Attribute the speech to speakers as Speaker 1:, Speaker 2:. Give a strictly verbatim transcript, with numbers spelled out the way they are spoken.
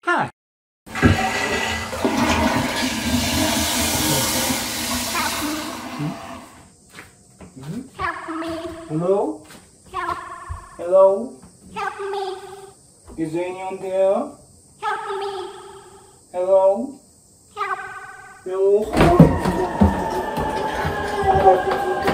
Speaker 1: Hi. Hmm?
Speaker 2: Help me.
Speaker 1: Hello?
Speaker 2: Help.
Speaker 1: Hello?
Speaker 2: Help me.
Speaker 1: Is anyone there?
Speaker 2: Help me.
Speaker 1: Hello?
Speaker 2: Help.
Speaker 1: Hello?